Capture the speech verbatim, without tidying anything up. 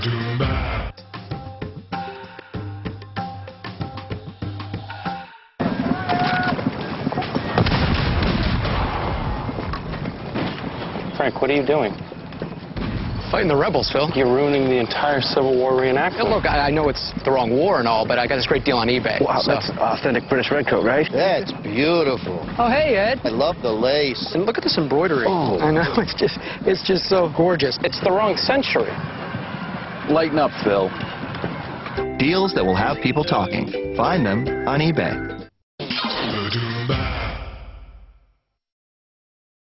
Frank, what are you doing? Fighting the rebels, Phil. You're ruining the entire Civil War reenactment. Hey, look, I, I know it's the wrong war and all, but I got this great deal on eBay. Wow, so. that's authentic British redcoat, right? That's beautiful. Oh, hey, Ed. I love the lace. And look at this embroidery. Oh. I know, it's just, it's just so gorgeous. It's the wrong century. Lighten up, Phil. Deals that will have people talking. Find them on eBay.